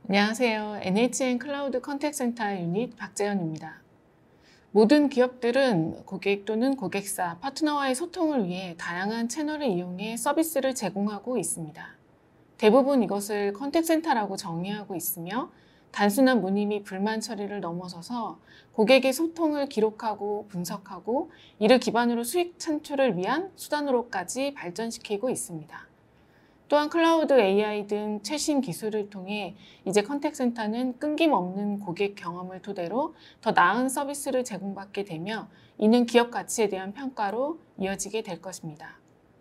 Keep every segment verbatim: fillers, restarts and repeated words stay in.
안녕하세요. 엔에이치엔 클라우드 컨택센터 유닛 박재현입니다. 모든 기업들은 고객 또는 고객사, 파트너와의 소통을 위해 다양한 채널을 이용해 서비스를 제공하고 있습니다. 대부분 이것을 컨택센터라고 정의하고 있으며 단순한 문의 및 불만 처리를 넘어서서 고객의 소통을 기록하고 분석하고 이를 기반으로 수익 창출을 위한 수단으로까지 발전시키고 있습니다. 또한 클라우드 에이아이 등 최신 기술을 통해 이제 컨택센터는 끊김없는 고객 경험을 토대로 더 나은 서비스를 제공받게 되며 이는 기업 가치에 대한 평가로 이어지게 될 것입니다.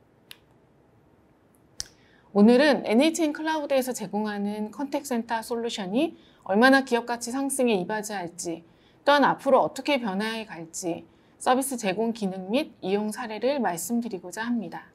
오늘은 엔에이치엔 클라우드에서 제공하는 컨택센터 솔루션이 얼마나 기업 가치 상승에 이바지할지, 또한 앞으로 어떻게 변화해 갈지, 서비스 제공 기능 및 이용 사례를 말씀드리고자 합니다.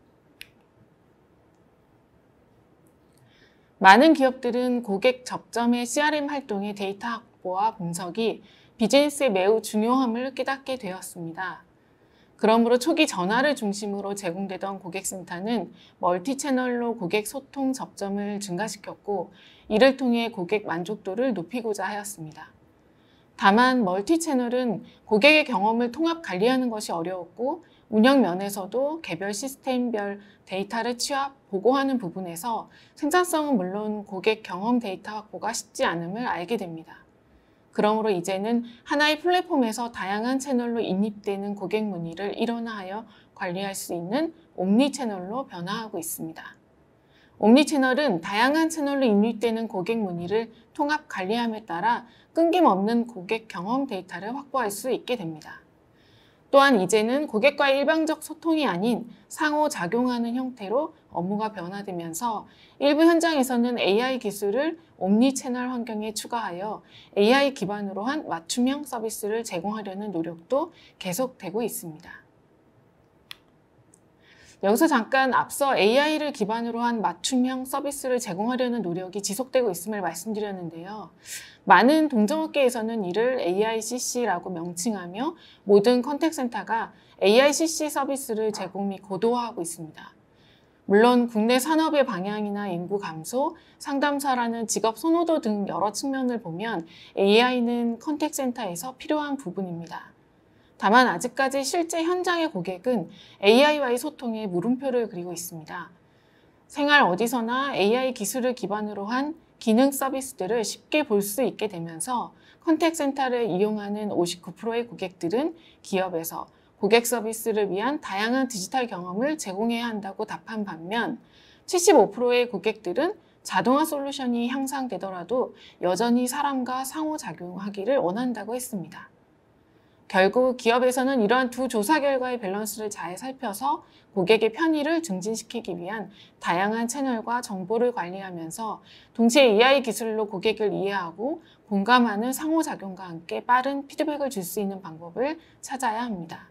많은 기업들은 고객 접점의 씨알엠 활동의 데이터 확보와 분석이 비즈니스에 매우 중요함을 깨닫게 되었습니다. 그러므로 초기 전화를 중심으로 제공되던 고객센터는 멀티 채널로 고객 소통 접점을 증가시켰고 이를 통해 고객 만족도를 높이고자 하였습니다. 다만 멀티 채널은 고객의 경험을 통합 관리하는 것이 어려웠고 운영 면에서도 개별 시스템별 데이터를 취합, 보고하는 부분에서 생산성은 물론 고객 경험 데이터 확보가 쉽지 않음을 알게 됩니다. 그러므로 이제는 하나의 플랫폼에서 다양한 채널로 인입되는 고객 문의를 일원화하여 관리할 수 있는 옴니 채널로 변화하고 있습니다. 옴니 채널은 다양한 채널로 인입되는 고객 문의를 통합 관리함에 따라 끊김없는 고객 경험 데이터를 확보할 수 있게 됩니다. 또한 이제는 고객과의 일방적 소통이 아닌 상호작용하는 형태로 업무가 변화되면서 일부 현장에서는 에이아이 기술을 옴니 채널 환경에 추가하여 에이아이 기반으로 한 맞춤형 서비스를 제공하려는 노력도 계속되고 있습니다. 여기서 잠깐 앞서 에이아이를 기반으로 한 맞춤형 서비스를 제공하려는 노력이 지속되고 있음을 말씀드렸는데요. 많은 동종업계에서는 이를 에이아이씨씨라고 명칭하며 모든 컨택센터가 에이아이씨씨 서비스를 제공 및 고도화하고 있습니다. 물론 국내 산업의 방향이나 인구 감소, 상담사라는 직업 선호도 등 여러 측면을 보면 에이아이는 컨택센터에서 필요한 부분입니다. 다만 아직까지 실제 현장의 고객은 에이아이와의 소통에 물음표를 그리고 있습니다. 생활 어디서나 에이아이 기술을 기반으로 한 기능 서비스들을 쉽게 볼 수 있게 되면서 컨택센터를 이용하는 오십구 퍼센트의 고객들은 기업에서 고객 서비스를 위한 다양한 디지털 경험을 제공해야 한다고 답한 반면 칠십오 퍼센트의 고객들은 자동화 솔루션이 향상되더라도 여전히 사람과 상호작용하기를 원한다고 했습니다. 결국 기업에서는 이러한 두 조사 결과의 밸런스를 잘 살펴서 고객의 편의를 증진시키기 위한 다양한 채널과 정보를 관리하면서 동시에 에이아이 기술로 고객을 이해하고 공감하는 상호작용과 함께 빠른 피드백을 줄 수 있는 방법을 찾아야 합니다.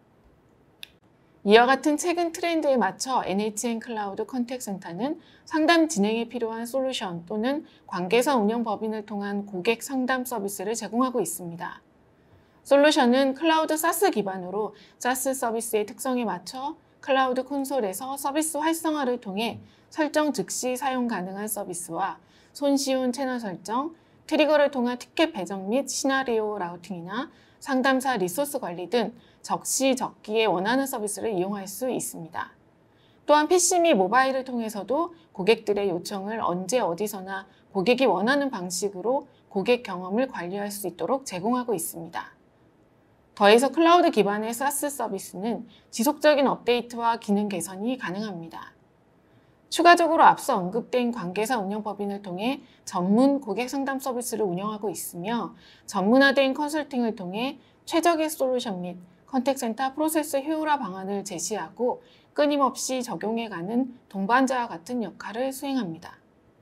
이와 같은 최근 트렌드에 맞춰 엔에이치엔 클라우드 컨택센터는 상담 진행에 필요한 솔루션 또는 관계사 운영 법인을 통한 고객 상담 서비스를 제공하고 있습니다. 솔루션은 클라우드 사스 기반으로 사스 서비스의 특성에 맞춰 클라우드 콘솔에서 서비스 활성화를 통해 설정 즉시 사용 가능한 서비스와 손쉬운 채널 설정, 트리거를 통한 티켓 배정 및 시나리오 라우팅이나 상담사 리소스 관리 등 적시적기에 원하는 서비스를 이용할 수 있습니다. 또한 피씨 및 모바일을 통해서도 고객들의 요청을 언제 어디서나 고객이 원하는 방식으로 고객 경험을 관리할 수 있도록 제공하고 있습니다. 더해서 클라우드 기반의 사스 서비스는 지속적인 업데이트와 기능 개선이 가능합니다. 추가적으로 앞서 언급된 관계사 운영법인을 통해 전문 고객 상담 서비스를 운영하고 있으며 전문화된 컨설팅을 통해 최적의 솔루션 및 컨택센터 프로세스 효율화 방안을 제시하고 끊임없이 적용해가는 동반자와 같은 역할을 수행합니다.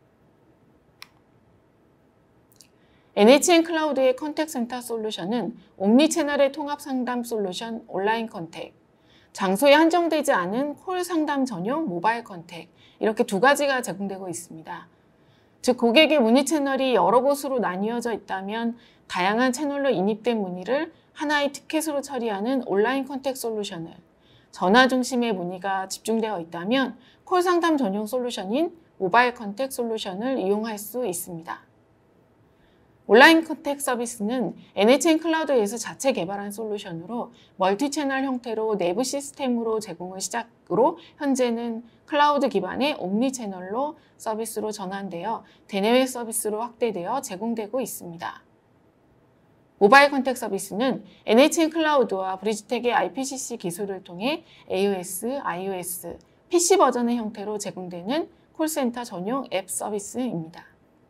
엔에이치엔 클라우드의 컨택센터 솔루션은 옴니 채널의 통합 상담 솔루션 온라인 컨택, 장소에 한정되지 않은 콜 상담 전용 모바일 컨택 이렇게 두 가지가 제공되고 있습니다. 즉 고객의 문의 채널이 여러 곳으로 나뉘어져 있다면 다양한 채널로 인입된 문의를 하나의 티켓으로 처리하는 온라인 컨택 솔루션을, 전화 중심의 문의가 집중되어 있다면 콜 상담 전용 솔루션인 모바일 컨택 솔루션을 이용할 수 있습니다. 온라인 컨택 서비스는 엔에이치엔 클라우드에서 자체 개발한 솔루션으로 멀티 채널 형태로 내부 시스템으로 제공을 시작으로 현재는 클라우드 기반의 옴니 채널로 서비스로 전환되어 대내외 서비스로 확대되어 제공되고 있습니다. 모바일 컨택 서비스는 엔에이치엔 클라우드와 브리지텍의 아이피씨씨 기술을 통해 에이오에스, 아이오에스, 피씨 버전의 형태로 제공되는 콜센터 전용 앱 서비스입니다.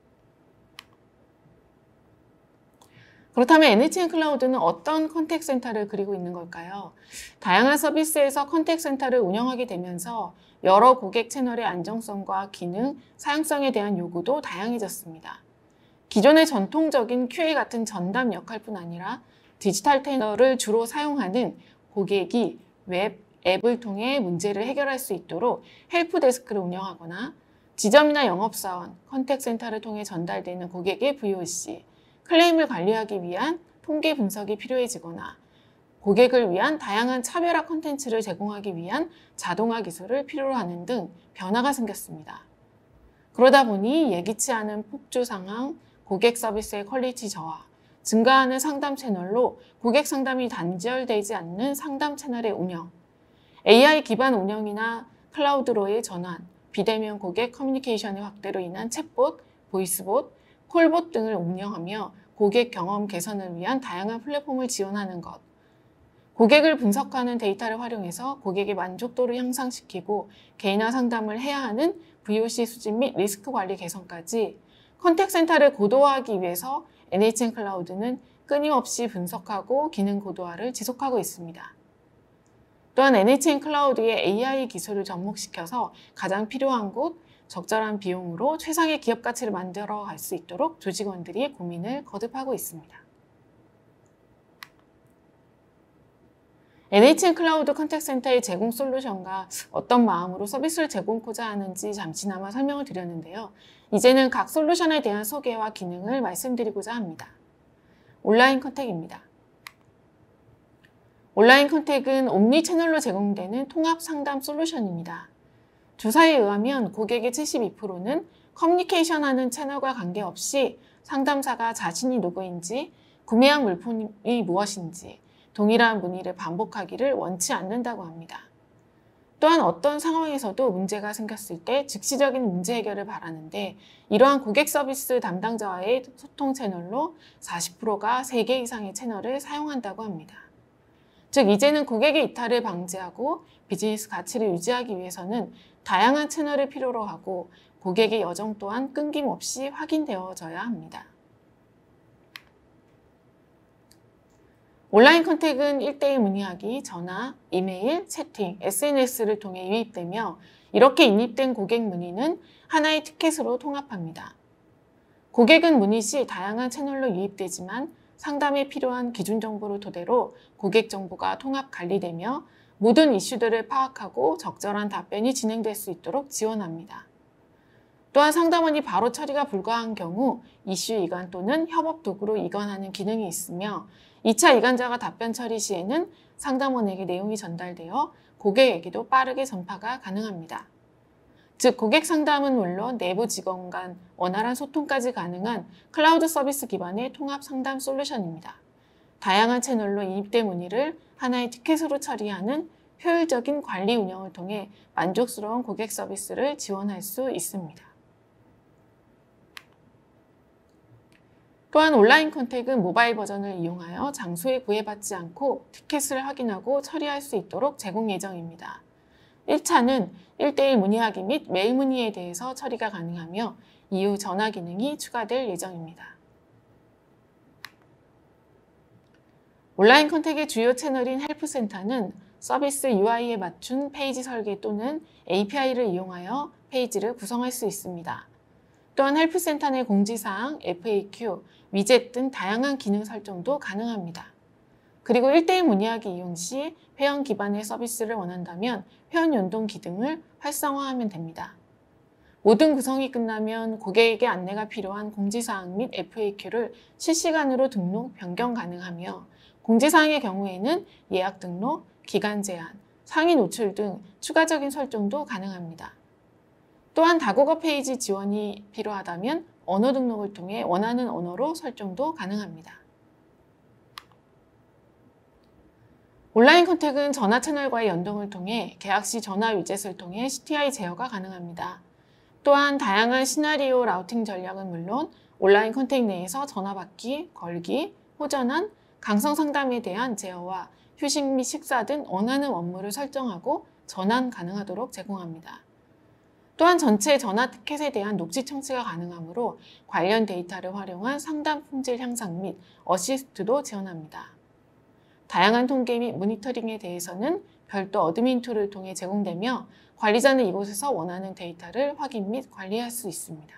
그렇다면 엔에이치엔 클라우드는 어떤 컨택센터를 그리고 있는 걸까요? 다양한 서비스에서 컨택센터를 운영하게 되면서 여러 고객 채널의 안정성과 기능, 사용성에 대한 요구도 다양해졌습니다. 기존의 전통적인 큐에이 같은 전담 역할뿐 아니라 디지털 채널을 주로 사용하는 고객이 웹, 앱을 통해 문제를 해결할 수 있도록 헬프데스크를 운영하거나 지점이나 영업사원, 컨택센터를 통해 전달되는 고객의 브이오씨, 클레임을 관리하기 위한 통계 분석이 필요해지거나 고객을 위한 다양한 차별화 콘텐츠를 제공하기 위한 자동화 기술을 필요로 하는 등 변화가 생겼습니다. 그러다 보니 예기치 않은 폭주 상황, 고객 서비스의 퀄리티 저하, 증가하는 상담 채널로 고객 상담이 단절되지 않는 상담 채널의 운영, 에이아이 기반 운영이나 클라우드로의 전환, 비대면 고객 커뮤니케이션의 확대로 인한 챗봇, 보이스봇, 콜봇 등을 운영하며 고객 경험 개선을 위한 다양한 플랫폼을 지원하는 것, 고객을 분석하는 데이터를 활용해서 고객의 만족도를 향상시키고 개인화 상담을 해야 하는 브이오씨 수집 및 리스크 관리 개선까지 컨택센터를 고도화하기 위해서 엔에이치엔 클라우드는 끊임없이 분석하고 기능 고도화를 지속하고 있습니다. 또한 엔에이치엔 클라우드의 에이아이 기술을 접목시켜서 가장 필요한 곳, 적절한 비용으로 최상의 기업 가치를 만들어 갈 수 있도록 조직원들이 고민을 거듭하고 있습니다. 엔에이치엔 클라우드 컨택센터의 제공 솔루션과 어떤 마음으로 서비스를 제공하고자 하는지 잠시나마 설명을 드렸는데요. 이제는 각 솔루션에 대한 소개와 기능을 말씀드리고자 합니다. 온라인 컨택입니다. 온라인 컨택은 옴니 채널로 제공되는 통합 상담 솔루션입니다. 조사에 의하면 고객의 칠십이 퍼센트는 커뮤니케이션하는 채널과 관계없이 상담사가 자신이 누구인지, 구매한 물품이 무엇인지, 동일한 문의를 반복하기를 원치 않는다고 합니다. 또한 어떤 상황에서도 문제가 생겼을 때 즉시적인 문제 해결을 바라는데 이러한 고객 서비스 담당자와의 소통 채널로 사십 퍼센트가 세 개 이상의 채널을 사용한다고 합니다. 즉 이제는 고객의 이탈을 방지하고 비즈니스 가치를 유지하기 위해서는 다양한 채널을 필요로 하고 고객의 여정 또한 끊김없이 확인되어져야 합니다. 온라인 컨택은 일 대일 문의하기, 전화, 이메일, 채팅, 에스엔에스를 통해 유입되며 이렇게 인입된 고객 문의는 하나의 티켓으로 통합합니다. 고객은 문의 시 다양한 채널로 유입되지만 상담에 필요한 기준 정보를 토대로 고객 정보가 통합 관리되며 모든 이슈들을 파악하고 적절한 답변이 진행될 수 있도록 지원합니다. 또한 상담원이 바로 처리가 불가한 경우 이슈 이관 또는 협업 도구로 이관하는 기능이 있으며 이 차 이관자가 답변 처리 시에는 상담원에게 내용이 전달되어 고객에게도 빠르게 전파가 가능합니다. 즉 고객 상담은 물론 내부 직원 간 원활한 소통까지 가능한 클라우드 서비스 기반의 통합 상담 솔루션입니다. 다양한 채널로 인입된 문의를 하나의 티켓으로 처리하는 효율적인 관리 운영을 통해 만족스러운 고객 서비스를 지원할 수 있습니다. 또한 온라인 컨택은 모바일 버전을 이용하여 장소에 구애받지 않고 티켓을 확인하고 처리할 수 있도록 제공 예정입니다. 일 차는 일 대일 문의하기 및 메일 문의에 대해서 처리가 가능하며 이후 전화 기능이 추가될 예정입니다. 온라인 컨택의 주요 채널인 헬프센터는 서비스 유아이에 맞춘 페이지 설계 또는 에이피아이를 이용하여 페이지를 구성할 수 있습니다. 또한 헬프센터 내 공지사항, 에프에이큐, 위젯 등 다양한 기능 설정도 가능합니다. 그리고 일 대일 문의하기 이용 시 회원 기반의 서비스를 원한다면 회원 연동 기능을 활성화하면 됩니다. 모든 구성이 끝나면 고객에게 안내가 필요한 공지사항 및 에프에이큐를 실시간으로 등록, 변경 가능하며 공지사항의 경우에는 예약 등록, 기간 제한, 상위 노출 등 추가적인 설정도 가능합니다. 또한 다국어 페이지 지원이 필요하다면 언어 등록을 통해 원하는 언어로 설정도 가능합니다. 온라인 컨택은 전화 채널과의 연동을 통해 계약 시 전화 위젯을 통해 씨티아이 제어가 가능합니다. 또한 다양한 시나리오 라우팅 전략은 물론 온라인 컨택 내에서 전화 받기, 걸기, 호전환, 강성 상담에 대한 제어와 휴식 및 식사 등 원하는 업무를 설정하고 전환 가능하도록 제공합니다. 또한 전체 전화 티켓에 대한 녹취 청취가 가능하므로 관련 데이터를 활용한 상담 품질 향상 및 어시스트도 지원합니다. 다양한 통계 및 모니터링에 대해서는 별도 어드민 툴을 통해 제공되며 관리자는 이곳에서 원하는 데이터를 확인 및 관리할 수 있습니다.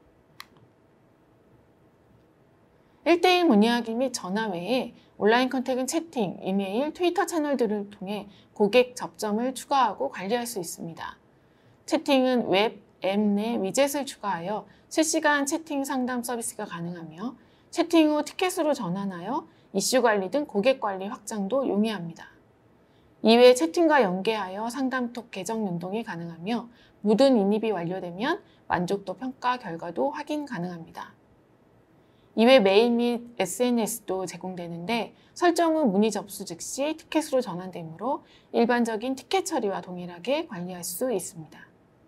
일 대일 문의하기 및 전화 외에 온라인 컨택은 채팅, 이메일, 트위터 채널들을 통해 고객 접점을 추가하고 관리할 수 있습니다. 채팅은 웹, 앱 내 위젯을 추가하여 실시간 채팅 상담 서비스가 가능하며 채팅 후 티켓으로 전환하여 이슈 관리 등 고객 관리 확장도 용이합니다. 이외에 채팅과 연계하여 상담톡 계정 연동이 가능하며 모든 인입이 완료되면 만족도 평가 결과도 확인 가능합니다. 이외 메일 및 에스엔에스도 제공되는데 설정 후 문의 접수 즉시 티켓으로 전환되므로 일반적인 티켓 처리와 동일하게 관리할 수 있습니다.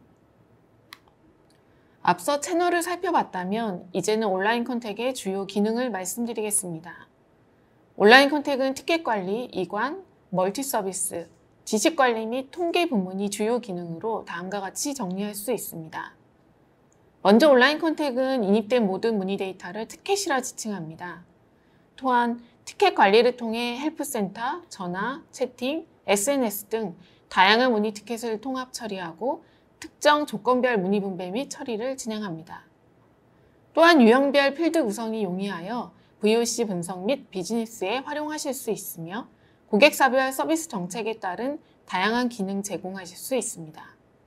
앞서 채널을 살펴봤다면 이제는 온라인 컨택의 주요 기능을 말씀드리겠습니다. 온라인 컨택은 티켓 관리, 이관, 멀티 서비스, 지식 관리 및 통계 부문이 주요 기능으로 다음과 같이 정리할 수 있습니다. 먼저 온라인 컨택은 인입된 모든 문의 데이터를 티켓이라 지칭합니다. 또한 티켓 관리를 통해 헬프센터, 전화, 채팅, 에스엔에스 등 다양한 문의 티켓을 통합 처리하고 특정 조건별 문의 분배 및 처리를 진행합니다. 또한 유형별 필드 구성이 용이하여 브이오씨 분석 및 비즈니스에 활용하실 수 있으며 고객사별 서비스 정책에 따른 다양한 기능 제공하실 수 있습니다.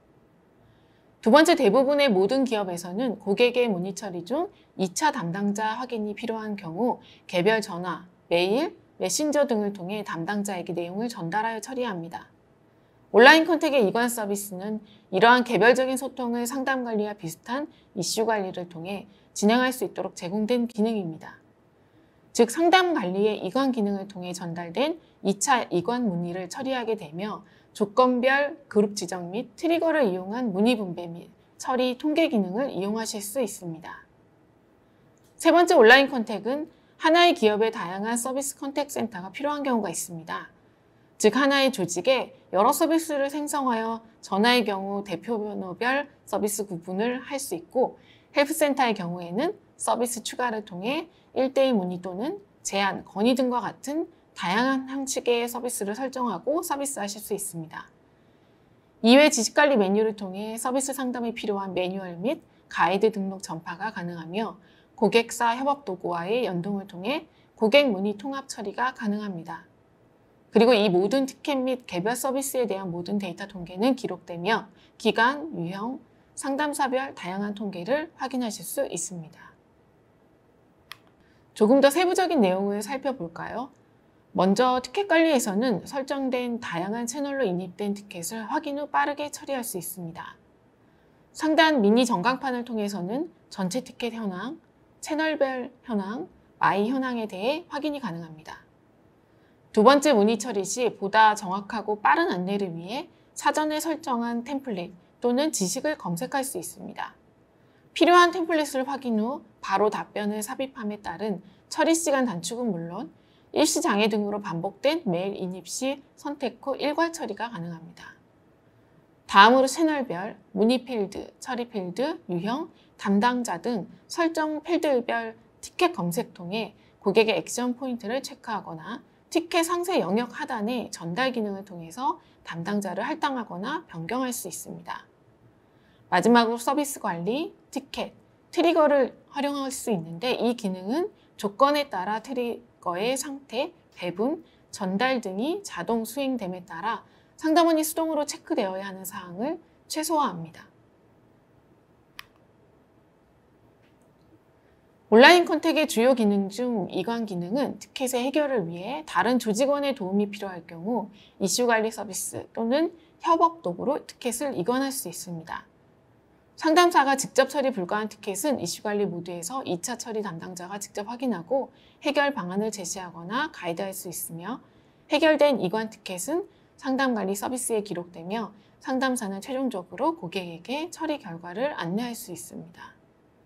두 번째, 대부분의 모든 기업에서는 고객의 문의 처리 중 이 차 담당자 확인이 필요한 경우 개별 전화, 메일, 메신저 등을 통해 담당자에게 내용을 전달하여 처리합니다. 온라인 컨택의 이관 서비스는 이러한 개별적인 소통을 상담 관리와 비슷한 이슈 관리를 통해 진행할 수 있도록 제공된 기능입니다. 즉 상담 관리의 이관 기능을 통해 전달된 이 차 이관 문의를 처리하게 되며 조건별 그룹 지정 및 트리거를 이용한 문의 분배 및 처리 통계 기능을 이용하실 수 있습니다. 세 번째, 온라인 컨택은 하나의 기업의 다양한 서비스 컨택 센터가 필요한 경우가 있습니다. 즉 하나의 조직에 여러 서비스를 생성하여 전화의 경우 대표 번호별 서비스 구분을 할 수 있고 헬프센터의 경우에는 서비스 추가를 통해 일 대일 문의 또는 제안, 건의 등과 같은 다양한 형식의 서비스를 설정하고 서비스하실 수 있습니다. 이외 지식관리 메뉴를 통해 서비스 상담에 필요한 매뉴얼 및 가이드 등록 전파가 가능하며 고객사 협업 도구와의 연동을 통해 고객 문의 통합 처리가 가능합니다. 그리고 이 모든 티켓 및 개별 서비스에 대한 모든 데이터 통계는 기록되며 기간, 유형, 상담사별 다양한 통계를 확인하실 수 있습니다. 조금 더 세부적인 내용을 살펴볼까요? 먼저 티켓 관리에서는 설정된 다양한 채널로 인입된 티켓을 확인 후 빠르게 처리할 수 있습니다. 상단 미니 전광판을 통해서는 전체 티켓 현황, 채널별 현황, 마이 현황에 대해 확인이 가능합니다. 두 번째, 문의 처리 시 보다 정확하고 빠른 안내를 위해 사전에 설정한 템플릿 또는 지식을 검색할 수 있습니다. 필요한 템플릿을 확인 후 바로 답변을 삽입함에 따른 처리 시간 단축은 물론 일시 장애 등으로 반복된 메일 인입 시 선택 후 일괄 처리가 가능합니다. 다음으로 채널별, 문의 필드, 처리 필드, 유형, 담당자 등 설정 필드별 티켓 검색 통해 고객의 액션 포인트를 체크하거나 티켓 상세 영역 하단의 전달 기능을 통해서 담당자를 할당하거나 변경할 수 있습니다. 마지막으로 서비스 관리, 티켓, 트리거를 활용할 수 있는데 이 기능은 조건에 따라 트리거의 상태, 배분, 전달 등이 자동 수행됨에 따라 상담원이 수동으로 체크되어야 하는 사항을 최소화합니다. 온라인 컨택의 주요 기능 중 이관 기능은 티켓의 해결을 위해 다른 조직원의 도움이 필요할 경우 이슈 관리 서비스 또는 협업 도구로 티켓을 이관할 수 있습니다. 상담사가 직접 처리 불가한 티켓은 이슈관리 모드에서 이 차 처리 담당자가 직접 확인하고 해결 방안을 제시하거나 가이드할 수 있으며, 해결된 이관 티켓은 상담관리 서비스에 기록되며 상담사는 최종적으로 고객에게 처리 결과를 안내할 수 있습니다.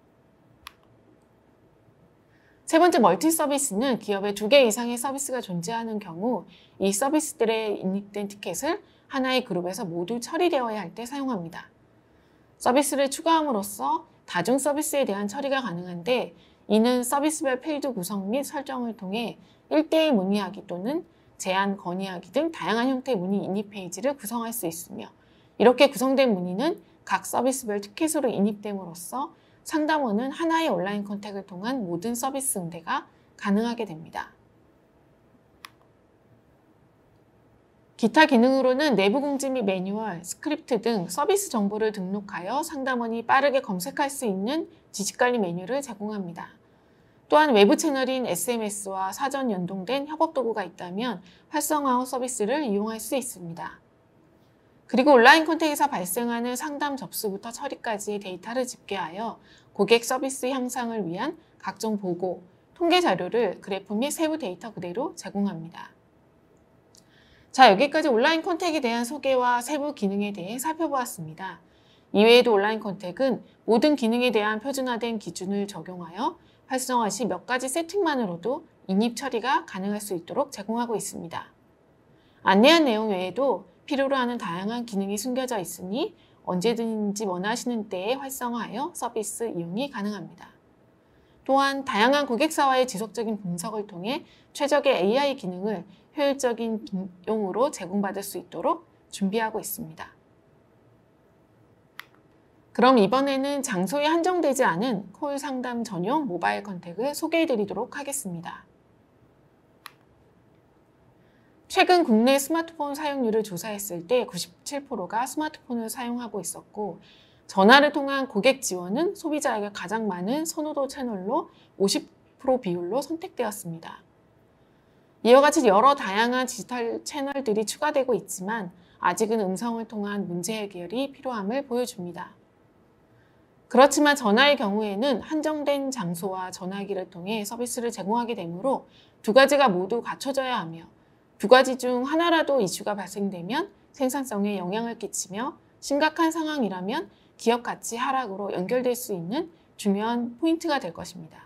세 번째, 멀티 서비스는 기업에 두 개 이상의 서비스가 존재하는 경우 이 서비스들에 인입된 티켓을 하나의 그룹에서 모두 처리되어야 할 때 사용합니다. 서비스를 추가함으로써 다중 서비스에 대한 처리가 가능한데, 이는 서비스별 필드 구성 및 설정을 통해 일 대일 문의하기 또는 제안, 건의하기 등 다양한 형태의 문의 인입 페이지를 구성할 수 있으며, 이렇게 구성된 문의는 각 서비스별 티켓으로 인입됨으로써 상담원은 하나의 온라인 컨택을 통한 모든 서비스 응대가 가능하게 됩니다. 기타 기능으로는 내부 공지 및 매뉴얼, 스크립트 등 서비스 정보를 등록하여 상담원이 빠르게 검색할 수 있는 지식관리 메뉴를 제공합니다. 또한 외부 채널인 에스엠에스와 사전 연동된 협업 도구가 있다면 활성화 후 서비스를 이용할 수 있습니다. 그리고 온라인 컨택에서 발생하는 상담 접수부터 처리까지의 데이터를 집계하여 고객 서비스 향상을 위한 각종 보고, 통계 자료를 그래프 및 세부 데이터 그대로 제공합니다. 자, 여기까지 온라인 컨택에 대한 소개와 세부 기능에 대해 살펴보았습니다. 이외에도 온라인 컨택은 모든 기능에 대한 표준화된 기준을 적용하여 활성화 시 몇 가지 세팅만으로도 인입 처리가 가능할 수 있도록 제공하고 있습니다. 안내한 내용 외에도 필요로 하는 다양한 기능이 숨겨져 있으니 언제든지 원하시는 때에 활성화하여 서비스 이용이 가능합니다. 또한 다양한 고객사와의 지속적인 분석을 통해 최적의 에이아이 기능을 효율적인 비용으로 제공받을 수 있도록 준비하고 있습니다. 그럼 이번에는 장소에 한정되지 않은 콜 상담 전용 모바일 컨택을 소개해 드리도록 하겠습니다. 최근 국내 스마트폰 사용률을 조사했을 때 구십칠 퍼센트가 스마트폰을 사용하고 있었고, 전화를 통한 고객 지원은 소비자에게 가장 많은 선호도 채널로 오십 퍼센트 비율로 선택되었습니다. 이와 같이 여러 다양한 디지털 채널들이 추가되고 있지만 아직은 음성을 통한 문제 해결이 필요함을 보여줍니다. 그렇지만 전화의 경우에는 한정된 장소와 전화기를 통해 서비스를 제공하게 되므로 두 가지가 모두 갖춰져야 하며, 두 가지 중 하나라도 이슈가 발생되면 생산성에 영향을 끼치며 심각한 상황이라면 기업 가치 하락으로 연결될 수 있는 중요한 포인트가 될 것입니다.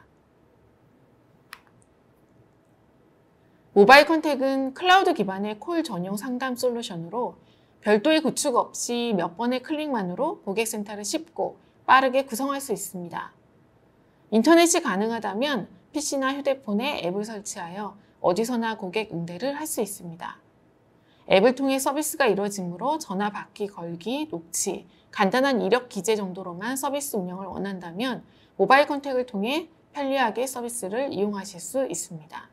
모바일 컨택은 클라우드 기반의 콜 전용 상담 솔루션으로 별도의 구축 없이 몇 번의 클릭만으로 고객센터를 쉽고 빠르게 구성할 수 있습니다. 인터넷이 가능하다면 피시나 휴대폰에 앱을 설치하여 어디서나 고객 응대를 할 수 있습니다. 앱을 통해 서비스가 이루어지므로 전화 받기, 걸기, 녹취, 간단한 이력 기재 정도로만 서비스 운영을 원한다면 모바일 컨택을 통해 편리하게 서비스를 이용하실 수 있습니다.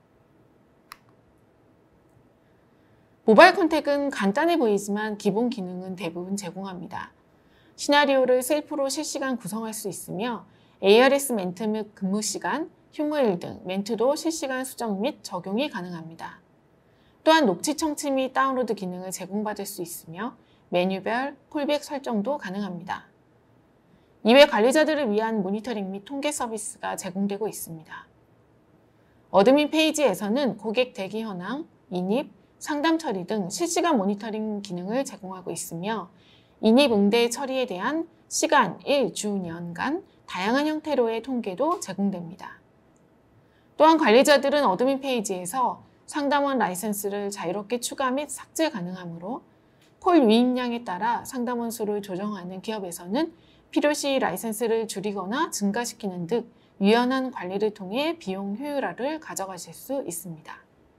모바일 컨택은 간단해 보이지만 기본 기능은 대부분 제공합니다. 시나리오를 셀프로 실시간 구성할 수 있으며 에이아르에스 멘트 및 근무 시간, 휴무일 등 멘트도 실시간 수정 및 적용이 가능합니다. 또한 녹취 청취 및 다운로드 기능을 제공받을 수 있으며 메뉴별 콜백 설정도 가능합니다. 이외 관리자들을 위한 모니터링 및 통계 서비스가 제공되고 있습니다. 어드민 페이지에서는 고객 대기 현황, 인입, 상담 처리 등 실시간 모니터링 기능을 제공하고 있으며 인입 응대 처리에 대한 시간, 일, 주, 년간 다양한 형태로의 통계도 제공됩니다. 또한 관리자들은 어드민 페이지에서 상담원 라이센스를 자유롭게 추가 및 삭제 가능하므로 콜 유입량에 따라 상담원 수를 조정하는 기업에서는 필요시 라이센스를 줄이거나 증가시키는 등 유연한 관리를 통해 비용 효율화를 가져가실 수 있습니다.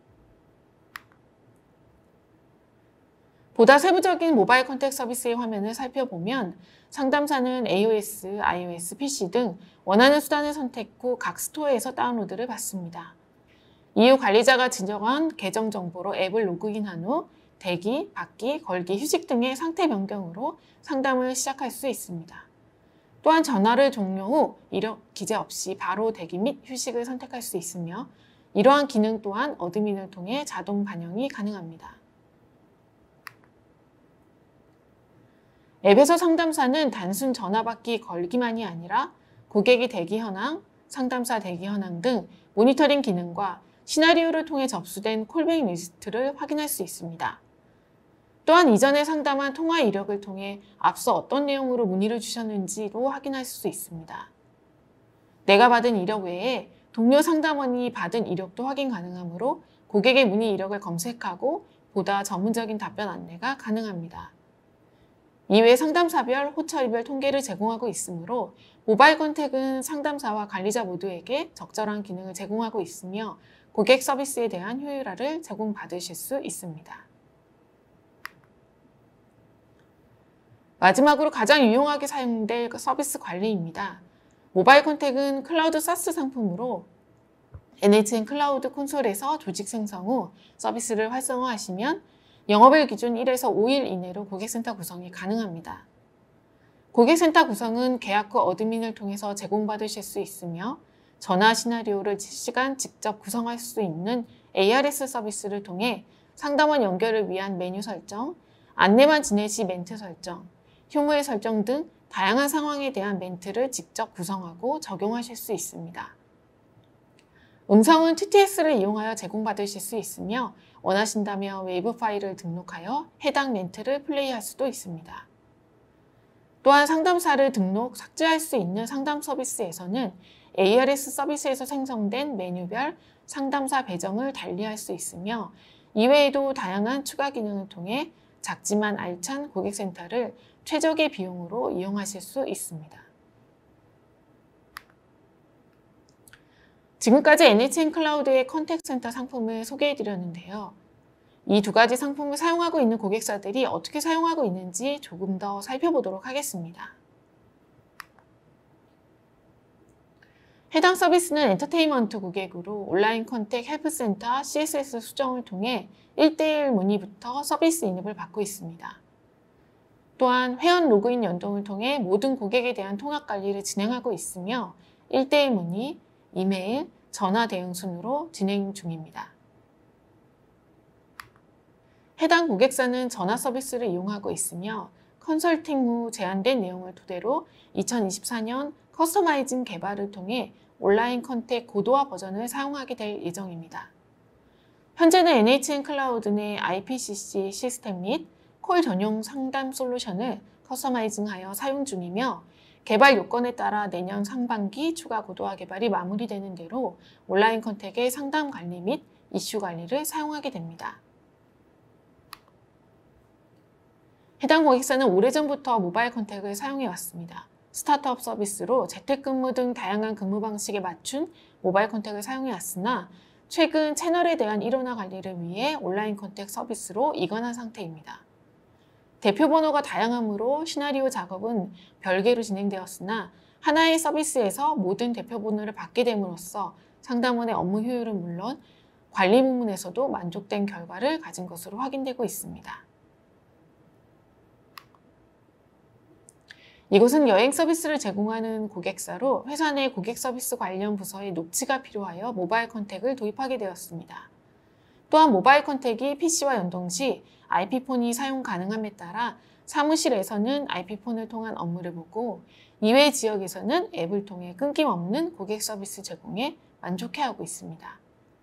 보다 세부적인 모바일 컨택 서비스의 화면을 살펴보면 상담사는 에이오에스, 아이오에스, 피씨 등 원하는 수단을 선택 후 각 스토어에서 다운로드를 받습니다. 이후 관리자가 지정한 계정 정보로 앱을 로그인한 후 대기, 받기, 걸기, 휴식 등의 상태 변경으로 상담을 시작할 수 있습니다. 또한 전화를 종료 후 이력 기재 없이 바로 대기 및 휴식을 선택할 수 있으며 이러한 기능 또한 어드민을 통해 자동 반영이 가능합니다. 앱에서 상담사는 단순 전화받기 걸기만이 아니라 고객의 대기 현황, 상담사 대기 현황 등 모니터링 기능과 시나리오를 통해 접수된 콜백 리스트를 확인할 수 있습니다. 또한 이전에 상담한 통화 이력을 통해 앞서 어떤 내용으로 문의를 주셨는지도 확인할 수 있습니다. 내가 받은 이력 외에 동료 상담원이 받은 이력도 확인 가능하므로 고객의 문의 이력을 검색하고 보다 전문적인 답변 안내가 가능합니다. 이외 상담사별, 호처이별 통계를 제공하고 있으므로 모바일 컨택은 상담사와 관리자 모두에게 적절한 기능을 제공하고 있으며 고객 서비스에 대한 효율화를 제공받으실 수 있습니다. 마지막으로 가장 유용하게 사용될 서비스 관리입니다. 모바일 컨택은 클라우드 사스 상품으로 엔에이치엔 클라우드 콘솔에서 조직 생성 후 서비스를 활성화하시면 영업일 기준 일에서 오 일 이내로 고객센터 구성이 가능합니다. 고객센터 구성은 계약 후 어드민을 통해서 제공받으실 수 있으며 전화 시나리오를 실시간 직접 구성할 수 있는 에이아르에스 서비스를 통해 상담원 연결을 위한 메뉴 설정, 안내만 지낼 시 멘트 설정, 휴무의 설정 등 다양한 상황에 대한 멘트를 직접 구성하고 적용하실 수 있습니다. 음성은 티티에스를 이용하여 제공받으실 수 있으며 원하신다면 웨이브 파일을 등록하여 해당 멘트를 플레이할 수도 있습니다. 또한 상담사를 등록, 삭제할 수 있는 상담 서비스에서는 에이아르에스 서비스에서 생성된 메뉴별 상담사 배정을 달리할 수 있으며 이외에도 다양한 추가 기능을 통해 작지만 알찬 고객센터를 최적의 비용으로 이용하실 수 있습니다. 지금까지 엔에이치엔 클라우드의 컨택센터 상품을 소개해드렸는데요. 이 두 가지 상품을 사용하고 있는 고객사들이 어떻게 사용하고 있는지 조금 더 살펴보도록 하겠습니다. 해당 서비스는 엔터테인먼트 고객으로 온라인 컨택 헬프센터 씨에스에스 수정을 통해 일 대일 문의부터 서비스 인입을 받고 있습니다. 또한 회원 로그인 연동을 통해 모든 고객에 대한 통합 관리를 진행하고 있으며 일 대일 문의, 이메일, 전화 대응 순으로 진행 중입니다. 해당 고객사는 전화 서비스를 이용하고 있으며 컨설팅 후 제한된 내용을 토대로 이천이십사 년 커스터마이징 개발을 통해 온라인 컨택 고도화 버전을 사용하게 될 예정입니다. 현재는 엔에이치엔 클라우드 내 아이피씨씨 시스템 및 콜 전용 상담 솔루션을 커스터마이징하여 사용 중이며 개발 요건에 따라 내년 상반기 추가 고도화 개발이 마무리되는 대로 온라인 컨택의 상담 관리 및 이슈 관리를 사용하게 됩니다. 해당 고객사는 오래전부터 모바일 컨택을 사용해 왔습니다. 스타트업 서비스로 재택근무 등 다양한 근무 방식에 맞춘 모바일 컨택을 사용해 왔으나 최근 채널에 대한 일원화 관리를 위해 온라인 컨택 서비스로 이관한 상태입니다. 대표 번호가 다양하므로 시나리오 작업은 별개로 진행되었으나 하나의 서비스에서 모든 대표 번호를 받게 됨으로써 상담원의 업무 효율은 물론 관리 부문에서도 만족된 결과를 가진 것으로 확인되고 있습니다. 이곳은 여행 서비스를 제공하는 고객사로 회사 내 고객 서비스 관련 부서의 녹취가 필요하여 모바일 컨택을 도입하게 되었습니다. 또한 모바일 컨택이 피씨와 연동 시 아이피폰이 사용 가능함에 따라 사무실에서는 아이피폰을 통한 업무를 보고 이외 지역에서는 앱을 통해 끊김없는 고객 서비스 제공에 만족해하고 있습니다.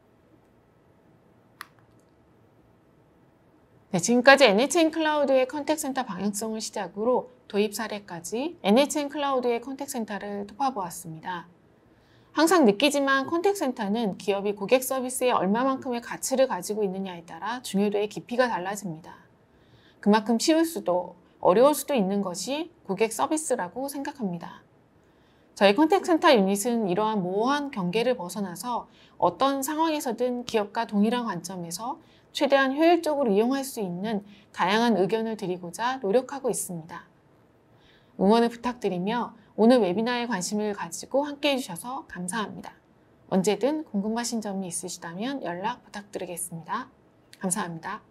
네, 지금까지 엔에이치엔 클라우드의 컨택센터 방향성을 시작으로 도입 사례까지 엔에이치엔 클라우드의 컨택센터를 톱아보았습니다. 항상 느끼지만 컨택센터는 기업이 고객 서비스에 얼마만큼의 가치를 가지고 있느냐에 따라 중요도의 깊이가 달라집니다. 그만큼 쉬울 수도 어려울 수도 있는 것이 고객 서비스라고 생각합니다. 저희 컨택센터 유닛은 이러한 모호한 경계를 벗어나서 어떤 상황에서든 기업과 동일한 관점에서 최대한 효율적으로 이용할 수 있는 다양한 의견을 드리고자 노력하고 있습니다. 응원을 부탁드리며 오늘 웨비나에 관심을 가지고 함께해 주셔서 감사합니다. 언제든 궁금하신 점이 있으시다면 연락 부탁드리겠습니다. 감사합니다.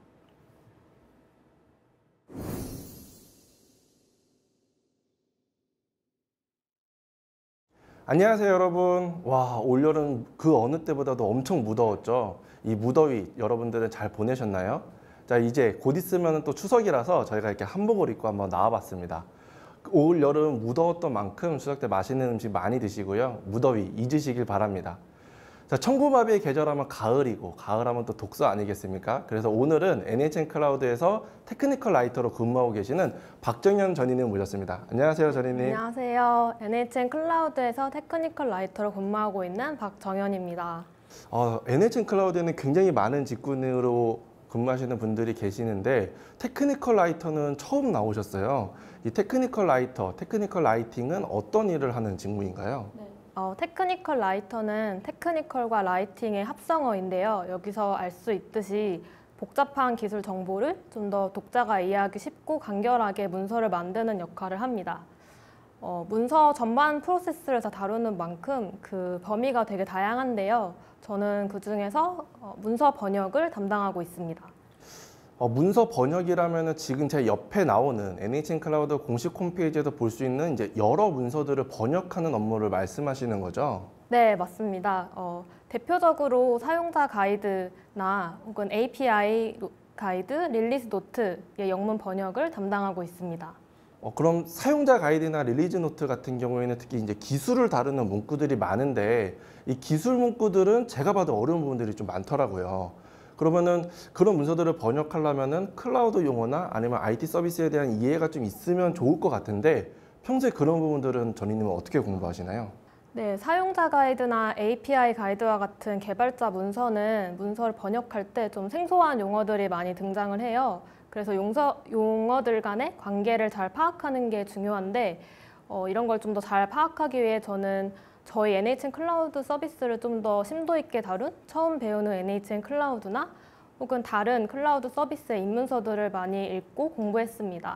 안녕하세요 여러분. 와, 올여름 그 어느 때보다도 엄청 무더웠죠. 이 무더위 여러분들은 잘 보내셨나요? 자, 이제 곧 있으면 또 추석이라서 저희가 이렇게 한복을 입고 한번 나와봤습니다. 올 여름 무더웠던 만큼 추석 때 맛있는 음식 많이 드시고요. 무더위 잊으시길 바랍니다. 자, 천고마비의 계절하면 가을이고 가을하면 또 독서 아니겠습니까? 그래서 오늘은 엔에이치엔 클라우드에서 테크니컬 라이터로 근무하고 계시는 박정현 전인님 모셨습니다. 안녕하세요, 전인님. 안녕하세요. 엔에이치엔 클라우드에서 테크니컬 라이터로 근무하고 있는 박정현입니다. 어, 엔에이치엔 클라우드에는 굉장히 많은 직군으로 근무하시는 분들이 계시는데 테크니컬 라이터는 처음 나오셨어요. 이 테크니컬 라이터, 테크니컬 라이팅은 어떤 일을 하는 직무인가요? 네. 어, 테크니컬 라이터는 테크니컬과 라이팅의 합성어인데요. 여기서 알 수 있듯이 복잡한 기술 정보를 좀 더 독자가 이해하기 쉽고 간결하게 문서를 만드는 역할을 합니다. 어, 문서 전반 프로세스를 다 다루는 만큼 그 범위가 되게 다양한데요. 저는 그 중에서 어, 문서 번역을 담당하고 있습니다. 어, 문서 번역이라면은 지금 제 옆에 나오는 엔에이치엔 클라우드 공식 홈페이지에서 볼 수 있는 이제 여러 문서들을 번역하는 업무를 말씀하시는 거죠? 네, 맞습니다. 어, 대표적으로 사용자 가이드나 혹은 에이피아이 가이드, 릴리즈 노트의 영문 번역을 담당하고 있습니다. 어, 그럼 사용자 가이드나 릴리즈 노트 같은 경우에는 특히 이제 기술을 다루는 문구들이 많은데 이 기술 문구들은 제가 봐도 어려운 부분들이 좀 많더라고요. 그러면은 그런 문서들을 번역하려면은 클라우드 용어나 아니면 아이티 서비스에 대한 이해가 좀 있으면 좋을 것 같은데 평소에 그런 부분들은 전인님은 어떻게 공부하시나요? 네, 사용자 가이드나 에이피아이 가이드와 같은 개발자 문서는 문서를 번역할 때 좀 생소한 용어들이 많이 등장을 해요. 그래서 용서, 용어들 간의 관계를 잘 파악하는 게 중요한데 어, 이런 걸 좀 더 잘 파악하기 위해 저는 저희 엔에이치엔 클라우드 서비스를 좀 더 심도 있게 다룬 처음 배우는 엔에이치엔 클라우드나 혹은 다른 클라우드 서비스의 입문서들을 많이 읽고 공부했습니다.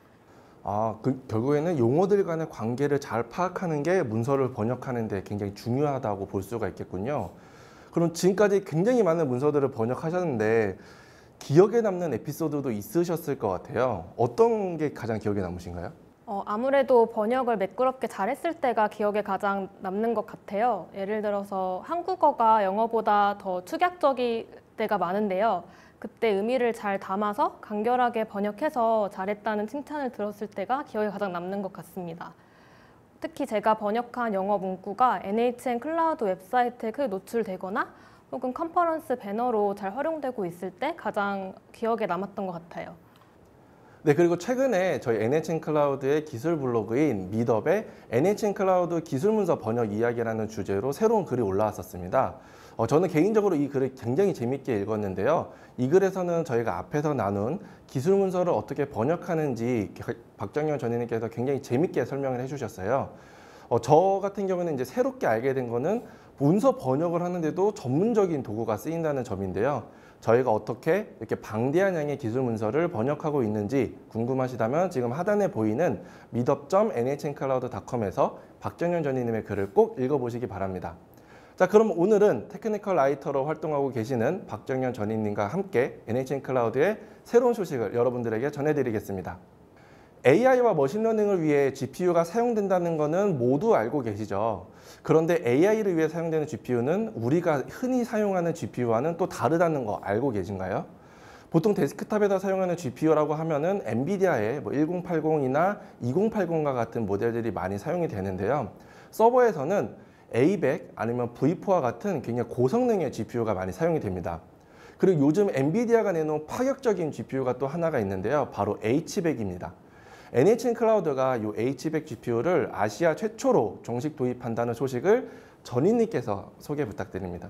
아, 그, 결국에는 용어들 간의 관계를 잘 파악하는 게 문서를 번역하는 데 굉장히 중요하다고 볼 수가 있겠군요. 그럼 지금까지 굉장히 많은 문서들을 번역하셨는데 기억에 남는 에피소드도 있으셨을 것 같아요. 어떤 게 가장 기억에 남으신가요? 어, 아무래도 번역을 매끄럽게 잘했을 때가 기억에 가장 남는 것 같아요. 예를 들어서 한국어가 영어보다 더 축약적일 때가 많은데요. 그때 의미를 잘 담아서 간결하게 번역해서 잘했다는 칭찬을 들었을 때가 기억에 가장 남는 것 같습니다. 특히 제가 번역한 영어 문구가 엔에이치엔 클라우드 웹사이트에 크게 노출되거나 혹은 컨퍼런스 배너로 잘 활용되고 있을 때 가장 기억에 남았던 것 같아요. 네, 그리고 최근에 저희 엔에이치엔 클라우드의 기술 블로그인 미덥에 엔에이치엔 클라우드 기술문서 번역 이야기라는 주제로 새로운 글이 올라왔었습니다. 어, 저는 개인적으로 이 글을 굉장히 재밌게 읽었는데요. 이 글에서는 저희가 앞에서 나눈 기술문서를 어떻게 번역하는지 박정현 전인님께서 굉장히 재밌게 설명을 해주셨어요. 어, 저 같은 경우는 이제 새롭게 알게 된 거는 문서 번역을 하는데도 전문적인 도구가 쓰인다는 점인데요. 저희가 어떻게 이렇게 방대한 양의 기술 문서를 번역하고 있는지 궁금하시다면 지금 하단에 보이는 미덥 점 엔에이치엔 클라우드 닷컴에서 박정현 전인님의 글을 꼭 읽어보시기 바랍니다. 자, 그럼 오늘은 테크니컬 라이터로 활동하고 계시는 박정현 전인님과 함께 엔에이치엔 클라우드의 새로운 소식을 여러분들에게 전해드리겠습니다. 에이아이와 머신러닝을 위해 지피유가 사용된다는 것은 모두 알고 계시죠. 그런데 에이아이를 위해 사용되는 지피유는 우리가 흔히 사용하는 지피유와는 또 다르다는 거 알고 계신가요? 보통 데스크탑에서 사용하는 지피유라고 하면은 엔비디아의 뭐 천팔십이나 이천팔십과 같은 모델들이 많이 사용이 되는데요. 서버에서는 에이 백 아니면 브이 포와 같은 굉장히 고성능의 지피유가 많이 사용이 됩니다. 그리고 요즘 엔비디아가 내놓은 파격적인 지피유가 또 하나가 있는데요. 바로 에이치 백입니다. 엔에이치엔 클라우드가 이 에이치 백 지피유를 아시아 최초로 정식 도입한다는 소식을 전인님께서 소개 부탁드립니다.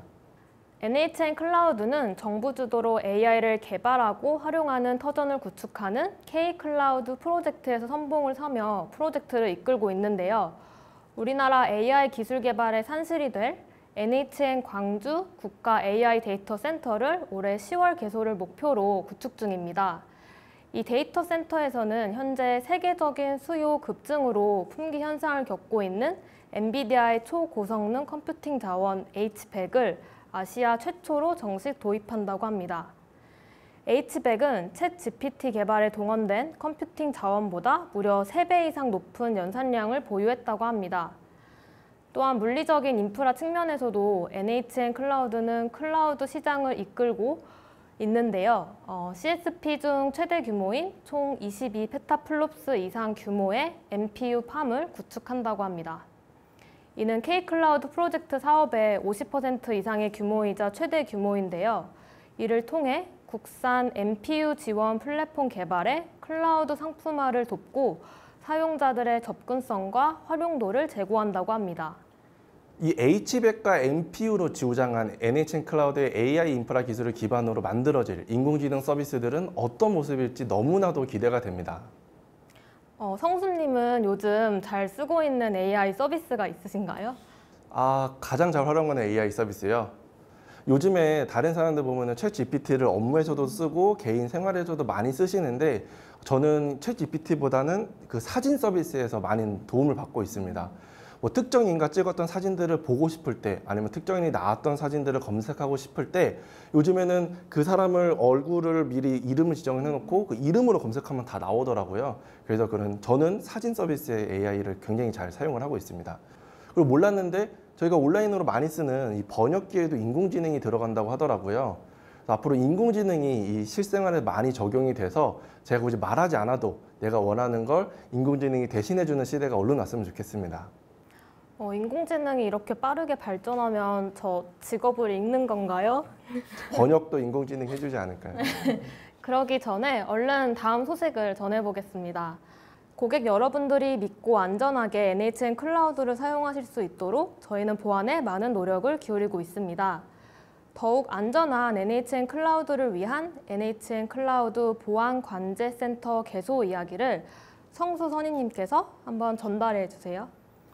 엔에이치엔 클라우드는 정부 주도로 에이아이를 개발하고 활용하는 터전을 구축하는 K-클라우드 프로젝트에서 선봉을 서며 프로젝트를 이끌고 있는데요. 우리나라 에이아이 기술 개발의 산실이 될 엔에이치엔 광주 국가 에이아이 데이터 센터를 올해 시월 개소를 목표로 구축 중입니다. 이 데이터 센터에서는 현재 세계적인 수요 급증으로 품귀 현상을 겪고 있는 엔비디아의 초고성능 컴퓨팅 자원 에이치 백을 아시아 최초로 정식 도입한다고 합니다. 에이치 백은 챗 지피티 개발에 동원된 컴퓨팅 자원보다 무려 세 배 이상 높은 연산량을 보유했다고 합니다. 또한 물리적인 인프라 측면에서도 엔에이치엔 클라우드는 클라우드 시장을 이끌고 있는데요. 어, 씨에스피 중 최대 규모인 총 이십이 페타플롭스 이상 규모의 엠피유 팜을 구축한다고 합니다. 이는 K-클라우드 프로젝트 사업의 오십 퍼센트 이상의 규모이자 최대 규모인데요. 이를 통해 국산 엠피유 지원 플랫폼 개발에 클라우드 상품화를 돕고 사용자들의 접근성과 활용도를 제고한다고 합니다. 이 에이치백과 엠피유로 지우장한 엔에이치엔 클라우드의 에이아이 인프라 기술을 기반으로 만들어질 인공지능 서비스들은 어떤 모습일지 너무나도 기대가 됩니다. 어, 성수님은 요즘 잘 쓰고 있는 에이아이 서비스가 있으신가요? 아, 가장 잘 활용하는 에이아이 서비스요. 요즘에 다른 사람들 보면은 챗 지피티를 업무에서도 쓰고 개인 생활에서도 많이 쓰시는데 저는 챗 지피티보다는 그 사진 서비스에서 많은 도움을 받고 있습니다. 뭐 특정인가 찍었던 사진들을 보고 싶을 때 아니면 특정인이 나왔던 사진들을 검색하고 싶을 때 요즘에는 그 사람을 얼굴을 미리 이름을 지정을 해놓고 그 이름으로 검색하면 다 나오더라고요. 그래서 그런 저는 사진 서비스의 에이아이를 굉장히 잘 사용을 하고 있습니다. 그리고 몰랐는데 저희가 온라인으로 많이 쓰는 이 번역기에도 인공지능이 들어간다고 하더라고요. 앞으로 인공지능이 이 실생활에 많이 적용이 돼서 제가 굳이 말하지 않아도 내가 원하는 걸 인공지능이 대신해주는 시대가 얼른 왔으면 좋겠습니다. 어, 인공지능이 이렇게 빠르게 발전하면 저 직업을 잃는 건가요? 번역도 인공지능 해주지 않을까요? 그러기 전에 얼른 다음 소식을 전해보겠습니다. 고객 여러분들이 믿고 안전하게 엔에이치엔 클라우드를 사용하실 수 있도록 저희는 보안에 많은 노력을 기울이고 있습니다. 더욱 안전한 엔에이치엔 클라우드를 위한 엔에이치엔 클라우드 보안 관제 센터 개소 이야기를 성수 선임님께서 한번 전달해 주세요.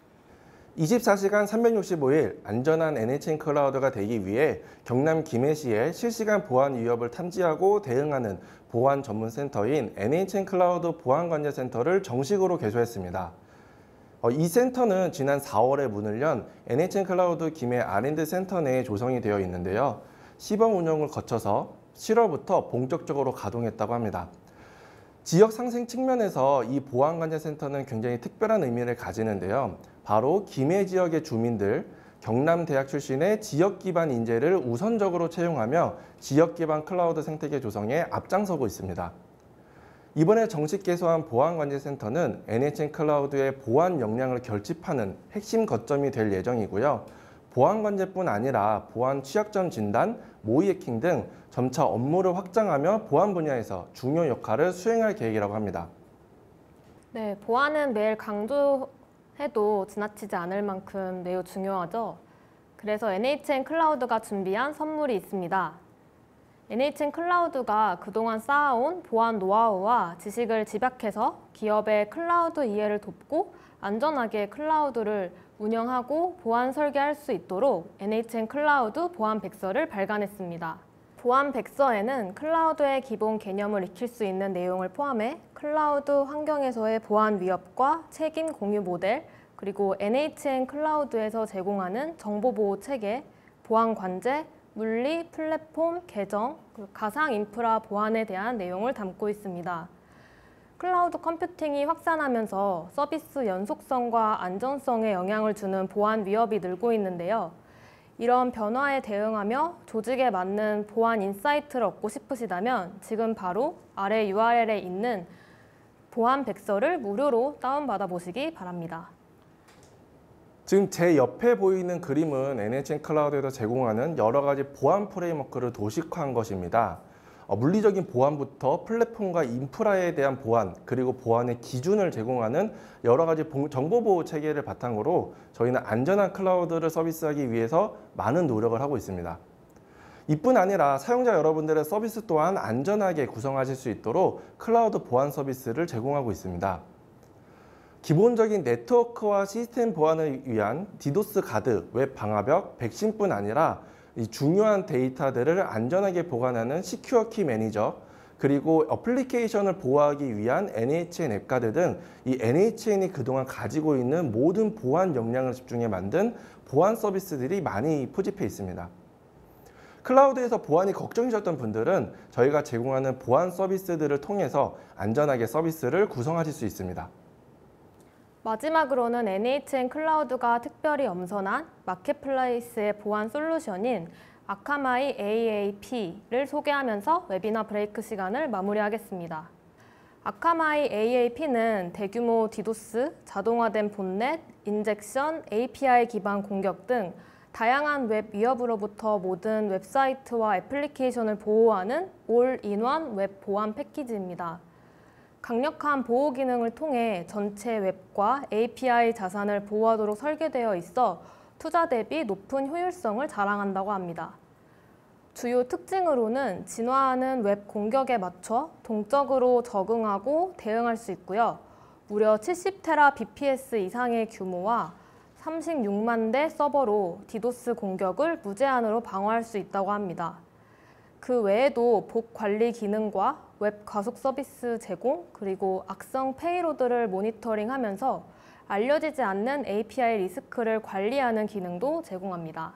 이십사 시간 삼백육십오 일 안전한 엔에이치엔 클라우드가 되기 위해 경남 김해시의 실시간 보안 위협을 탐지하고 대응하는 보안 전문 센터인 엔에이치엔 클라우드 보안관제센터를 정식으로 개소했습니다. 어, 이 센터는 지난 사월에 문을 연 엔에이치엔 클라우드 김해 알 앤 디 센터 내에 조성이 되어 있는데요. 시범 운영을 거쳐서 칠월부터 본격적으로 가동했다고 합니다. 지역 상생 측면에서 이 보안관제센터는 굉장히 특별한 의미를 가지는데요. 바로 김해 지역의 주민들, 경남대학 출신의 지역 기반 인재를 우선적으로 채용하며 지역 기반 클라우드 생태계 조성에 앞장서고 있습니다. 이번에 정식 개소한 보안관제센터는 엔에이치엔 클라우드의 보안 역량을 결집하는 핵심 거점이 될 예정이고요. 보안관제뿐 아니라 보안 취약점 진단, 모의 해킹 등 점차 업무를 확장하며 보안 분야에서 중요 역할을 수행할 계획이라고 합니다. 네, 보안은 매일 강조해도 지나치지 않을 만큼 매우 중요하죠. 그래서 엔에이치엔 클라우드가 준비한 선물이 있습니다. 엔에이치엔 클라우드가 그동안 쌓아온 보안 노하우와 지식을 집약해서 기업의 클라우드 이해를 돕고 안전하게 클라우드를 운영하고 보안 설계할 수 있도록 엔에이치엔 클라우드 보안 백서를 발간했습니다. 보안 백서에는 클라우드의 기본 개념을 익힐 수 있는 내용을 포함해 클라우드 환경에서의 보안 위협과 책임 공유 모델, 그리고 엔에이치엔 클라우드에서 제공하는 정보보호 체계, 보안 관제, 물리, 플랫폼, 계정, 가상 인프라 보안에 대한 내용을 담고 있습니다. 클라우드 컴퓨팅이 확산하면서 서비스 연속성과 안전성에 영향을 주는 보안 위협이 늘고 있는데요. 이런 변화에 대응하며 조직에 맞는 보안 인사이트를 얻고 싶으시다면 지금 바로 아래 유알엘에 있는 보안 백서를 무료로 다운받아 보시기 바랍니다. 지금 제 옆에 보이는 그림은 엔에이치엔 클라우드에서 제공하는 여러 가지 보안 프레임워크를 도식화한 것입니다. 어, 물리적인 보안부터 플랫폼과 인프라에 대한 보안, 그리고 보안의 기준을 제공하는 여러 가지 정보보호 체계를 바탕으로 저희는 안전한 클라우드를 서비스하기 위해서 많은 노력을 하고 있습니다. 이뿐 아니라 사용자 여러분들의 서비스 또한 안전하게 구성하실 수 있도록 클라우드 보안 서비스를 제공하고 있습니다. 기본적인 네트워크와 시스템 보안을 위한 디도스 가드, 웹 방화벽, 백신뿐 아니라 이 중요한 데이터들을 안전하게 보관하는 시큐어 키 매니저, 그리고 어플리케이션을 보호하기 위한 엔에이치엔 앱가드 등 이 엔에이치엔이 그동안 가지고 있는 모든 보안 역량을 집중해 만든 보안 서비스들이 많이 포집해 있습니다. 클라우드에서 보안이 걱정이셨던 분들은 저희가 제공하는 보안 서비스들을 통해서 안전하게 서비스를 구성하실 수 있습니다. 마지막으로는 엔에이치엔 클라우드가 특별히 엄선한 마켓플레이스의 보안 솔루션인 아카마이 에이에이피를 소개하면서 웨비나 브레이크 시간을 마무리하겠습니다. 아카마이 에이에이피는 대규모 디도스, 자동화된 본넷, 인젝션, 에이피아이 기반 공격 등 다양한 웹 위협으로부터 모든 웹사이트와 애플리케이션을 보호하는 올인원 웹 보안 패키지입니다. 강력한 보호 기능을 통해 전체 웹과 에이피아이 자산을 보호하도록 설계되어 있어 투자 대비 높은 효율성을 자랑한다고 합니다. 주요 특징으로는 진화하는 웹 공격에 맞춰 동적으로 적응하고 대응할 수 있고요. 무려 칠십 테라 비피에스 이상의 규모와 삼십육만 대 서버로 디도스 공격을 무제한으로 방어할 수 있다고 합니다. 그 외에도 복 관리 기능과 웹 가속 서비스 제공, 그리고 악성 페이로드를 모니터링하면서 알려지지 않는 에이피아이 리스크를 관리하는 기능도 제공합니다.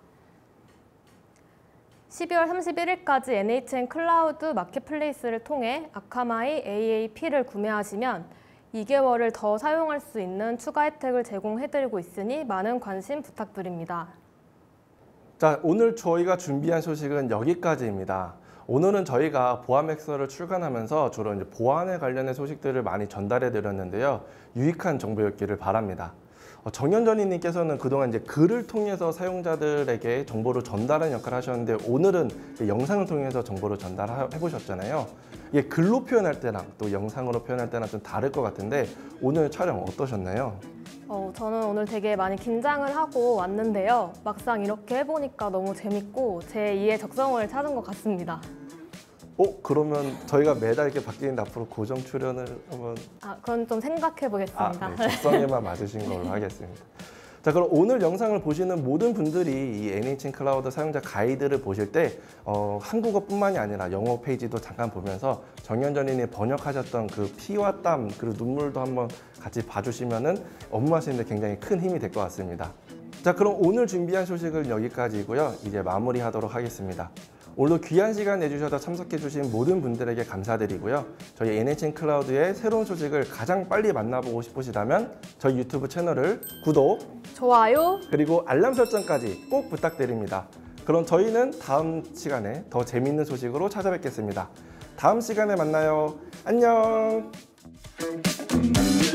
십이월 삼십일일까지 엔에이치엔 클라우드 마켓플레이스를 통해 아카마이 에이에이피를 구매하시면 이 개월을 더 사용할 수 있는 추가 혜택을 제공해드리고 있으니 많은 관심 부탁드립니다. 자, 오늘 저희가 준비한 소식은 여기까지입니다. 오늘은 저희가 보안맥스를 출간하면서 주로 이제 보안에 관련된 소식들을 많이 전달해 드렸는데요. 유익한 정보였기를 바랍니다. 정현전이님께서는 그동안 이제 글을 통해서 사용자들에게 정보를 전달하는 역할을 하셨는데 오늘은 영상을 통해서 정보를 전달해 보셨잖아요. 이게 글로 표현할 때랑 또 영상으로 표현할 때랑 좀 다를 것 같은데 오늘 촬영 어떠셨나요? 어, 저는 오늘 되게 많이 긴장을 하고 왔는데요. 막상 이렇게 해보니까 너무 재밌고 제 이의 적성을 찾은 것 같습니다. 어? 그러면 저희가 매달 이렇게 바뀌는데 앞으로 고정 출연을 한번 아, 그건 좀 생각해 보겠습니다. 아, 네, 적성에만 맞으신 걸로 하겠습니다. 자, 그럼 오늘 영상을 보시는 모든 분들이 이 엔에이치엔 클라우드 사용자 가이드를 보실 때 어, 한국어뿐만이 아니라 영어 페이지도 잠깐 보면서 정현전님이 번역하셨던 그 피와 땀 그리고 눈물도 한번 같이 봐주시면은 업무하시는데 굉장히 큰 힘이 될 것 같습니다. 자, 그럼 오늘 준비한 소식은 여기까지고요. 이제 마무리하도록 하겠습니다. 오늘도 귀한 시간 내주셔서 참석해주신 모든 분들에게 감사드리고요. 저희 엔에이치엔 클라우드의 새로운 소식을 가장 빨리 만나보고 싶으시다면 저희 유튜브 채널을 구독, 좋아요. 그리고 알람 설정까지 꼭 부탁드립니다. 그럼 저희는 다음 시간에 더 재밌는 소식으로 찾아뵙겠습니다. 다음 시간에 만나요. 안녕!